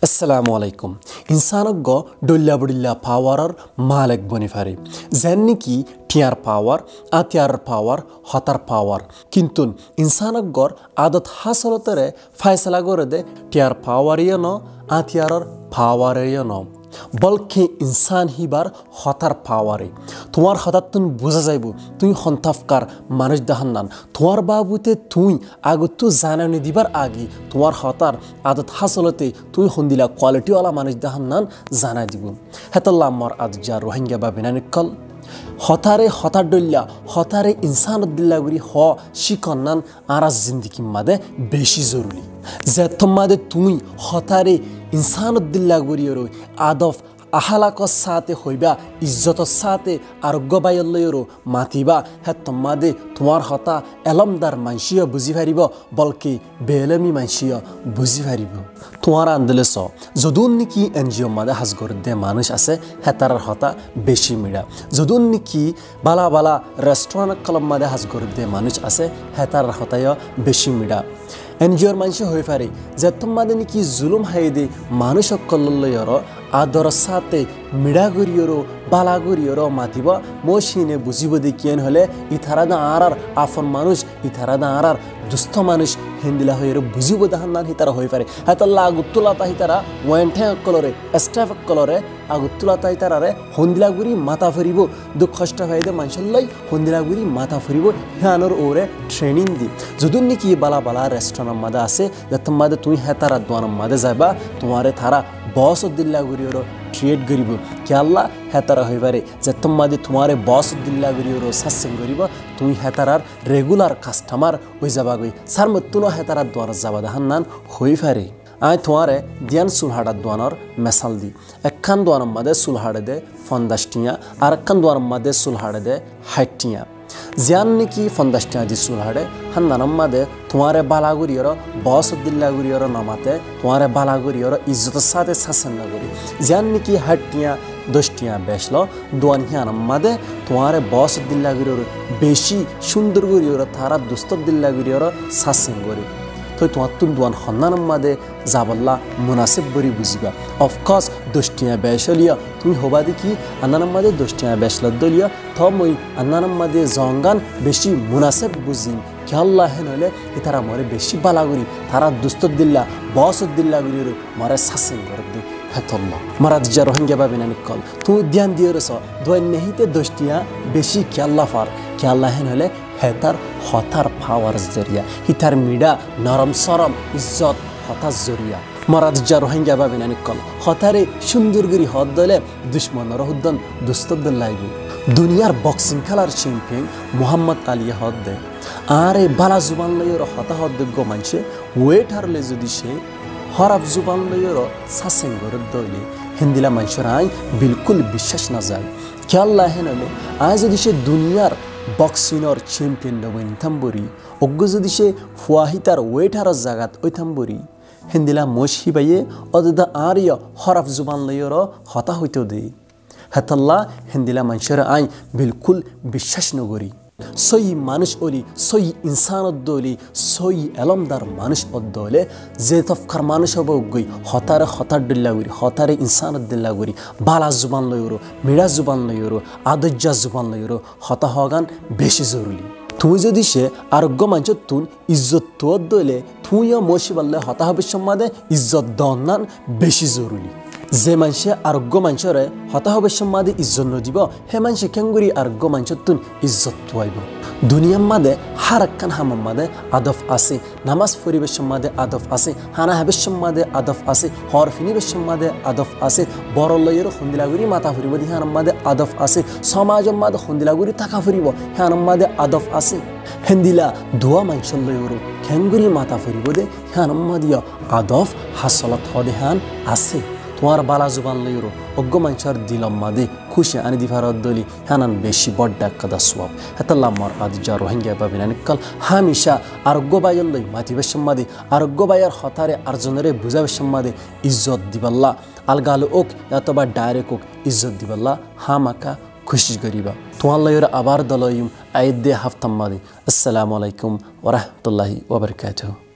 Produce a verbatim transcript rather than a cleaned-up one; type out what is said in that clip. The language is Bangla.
Assalamu alaikum. İnsanıggo dolla budilla power malek bonifari. Zenni ki tiar power, atiar power, hatar power. Kintun insanıggor adat hasalotere faysala gore de tiar power yano, atiar power yano. বলকে ইনসান হিবার হতার পাওয়ারে তোমার হঠাৎ তুই বোঝা যাইব তুই হন্তাফকার মানুষ দেখান তোমার বাবুতে তুই আগত জানানি দিবার আগে তোমার হতার আদত হাসলতে তুই হন্দিলা কোয়ালিটিওয়ালা মানুষ দেখান জানাই দিব হেতাল্লা আমার আদ যা রোহিঙ্গা বা বিনানিকল হতারে হতার ডল্লা হতারে ইনসান দিল্লাগুড়ি হ শিকন্নান আরাজ জিন্দিগি মাদে বেশি জরুরি যে তোমাদের তুমি হতারে ইনসান দিল্লাগুড়ি আদফ আহালাকর সাথে হইবা ইজ্জতর সাথে আরোগ্য বায়ল্লয়রও মাতিবা হ্যাঁ তোমাদে তোমার হতা এলমদার মানসিও বুঝি পারিব বলকে বেলমি মানসিও বুঝি পারিব তোমার আন্দোলে চ যদুন নাকি এনজিও মাদে হাজগর দে মানুষ আছে হেতার হতা বেশি মিড়া যদুন নাকি বালা বালা রেস্টুরেন্ট কলম মাদে হাজগর দে মানুষ আছে হেতার হতায় বেশি মিড়া এনজিওর মানুষ হয়ে পারে যে তোমাদের নাকি জুলুম হাইদে মানুষ কল্লয়র আদর সাথে মিড়া গরিয়রও বালা গরিয়রও মাতিব মশিনে বুঝিব দেখিয়েন হলে ইথারা দা আর আর আফন মানুষ ইথারা দা আর আর দুস্থ মানুষ হিন্দিলা হয়ে বুঝিব দেখান হিতারা হয়ে পারে হেতাল্লা আগুত্তুলাতা হিতারা ওয়েন্ঠে কলরে স্টাফ কলরে আগুত্তুলাতা হিতারারে হন্দিলাগুড়ি মাথা ফুরিব দুঃখ কষ্ট হয়ে মানুষলাই হন্দিলাগুড়ি মাথা ফুরিব হিয়ানোর ওরে ট্রেনিং দি যদি নাকি বালা বালা রেস্টুরেন্ট মাদে আছে যে তোমাদের তুই হেতারা দোয়ান মাদে যাবা তোমারে তারা বস দিল্লাগুড়িওর ট্রিয়েট করিব কে আল্লাহ হেতারা হয়ে পারে যে তোমাদের তোমারে বস দিল্লাগুড়িওর সাসেং করিব তুই হেতারার রেগুলার কাস্টমার হয়ে যাবা গই সার মতুনো হেতারার দোয়ার যাবা দেখান নান হয়ে পারে আয় তোমারে দিয়ান সুলহাড়ার দোয়ানোর মেসাল দি একখান দোয়ানোর মাদে সুলহাড়ে দে পঞ্চাশ টিয়া আর একখান দোয়ানোর মাদে সুলহাড়ে দে ষাট টিয়া জিয়ান নাকি পঞ্চাশ টিয়া দি সুলহাড়ে হান্দানোর মাদে তোমারে বালাগুড়িওর বস দিল্লাগুড়িওর নামাতে তোমারে বালাগুড়িওর ইজ্জতের সাথে শাসন না করি জিয়ান নাকি ষাট টিয়া দশ টিয়া বেসলো দোয়ান হিয়ানোর মাদে তোমারে বস দিল্লাগুড়িওর বেশি সুন্দর গুড়িওর তারা দুস্থ দিল্লাগুড়িওর শাসন করি তো তোমার তুন দোয়ান হন্নানোর মাদে যাবল্লা মুনাসিব বরি বুঝিবা অফকোর্স দশটিয়া বেসলিয়া তুমি হবা দেখি আন্নানোর মাদে দশটিয়া বেসল দলিয়া তো মই আন্নানোর মাদে জঙ্গান বেশি মুনাসিব বুঝিম খেয়াল্লা হেন হলে তারা মরে বেশি বালাগুড়ি তারা দুস্থ দিল্লা বস দিল্লাগুড়ির মরে শাসন করে দি হেতল্লা মারাজ যা রোহিঙ্গা বা বিনানিকল তুমি ধ্যান দিয়ে রস দোয়ান নেহিতে দশটিয়া বেশি খেয়াল্লা ফার খেয়াল্লা হেন হলে হেতার হতার পাওয়ার জরিয়া হিতার মিডা নরম সরম ইজ্জত হতার জরিয়া মারাজ যা রোহিঙ্গা বা বিনানিকল হতারে সুন্দরগিরি হদ দলে দুশ্মনর হুদ্দন দুস্তদ্দন লাগবে দুনিয়ার বক্সিং খেলার চ্যাম্পিয়ন মোহাম্মদ আলী হদ দে আর এই বালা জুবান লইয়ের হতাহতযোগ্য মানুষে ওয়েট হারলে যদি সে হরাব জুবান লইয়ের সাসেঙ্গর দলে হিন্দিলা মানুষের আই বিলকুল বিশ্বাস না যায় খেয়াল্লা হেন হলে আয় যদি সে দুনিয়ার বক্সিংর চ্যাম্পিয়ন নবীনথাম্বরি অজ্ঞ যদি সে ফুয়াহিতার ওয়েট হারার জাগাত ওইথাম্বরি হিন্দিলা মশি বাইয়ে অদা আর হরাফ জুবান লইয়ের হতা হইতে দে হেতাল্লা হিন্দিলা মানুষের আই বিলকুল বিশ্বাস নগরী সই মানুষ অলি সই ইনসান অদ্দলি সই এলমদার মানুষ অদ্দলে যে তফকার মানুষ হব গই হতারে হতার দিল্লাগুড়ি হতারে ইনসান দিল্লাগুড়ি বালা জুবান লইরো মিড়া জুবান লইরো আদজ্জা জুবান লইরো হতা হগান বেশি জরুরি তুমি যদি সে আরোগ্য মানুষ তুন ইজ্জত তোর দলে তুইও মশি বললে হতা হবে সম্মাদে ইজ্জত দন্নান বেশি জরুরি যে মানুষে আরোগ্য মানুষরে হতা হবে সম্মাদে ইজ্জত নদিব হে মানুষে কেঙ্গুরি আরোগ্য মানুষ তুন ইজ্জত তোয়াইব দুনিয়ার মাদে হার একখান হামার মাদে আদফ আছে নামাজ পরিবেশ সম্মাদে আদফ আছে হানা হাবের সম্মাদে আদফ আছে হর ফিনিবেশ সম্মাদে আদফ আছে বড় লইয়ের হন্দিলাগুড়ি মাথা ফুরিব দি হানার মাদে আদফ আছে সমাজের মাদে হন্দিলাগুড়ি থাকা ফুরিব হানার মাদে আদফ আছে হেন্দিলা দোয়া মানুষের লইয়ের খেঙ্গুরি মাথা ফুরিব দে হানার মাদিয়া আদফ হাসলত হদে হান আছে তোমার বালা জুবান লইরো অজ্ঞ মানুষের দিলম মাদে খুশি আনি দিভারত দলি হানান বেশি বড্ডা কাদা সোয়াব হেতাল্লা আমার আদি যা রোহিঙ্গা বা বিনানিকল হামিশা আরোগ্য বায়ল লই মাতিবে সম্মাদে আরোগ্য বায়ার হতারে আরজনরে বুঝাবে সম্মাদে ইজ্জত দিবাল্লা আলগালো ওক অথবা ডাইরেক্ট ওক ইজ্জত দিবাল্লা হামাকা খুশি করিবা তোমার লইর আবার দলইম আইদে হাফতাম্মাদি আসসালামু আলাইকুম ওয়া রাহমাতুল্লাহি ওয়া বারাকাতুহু।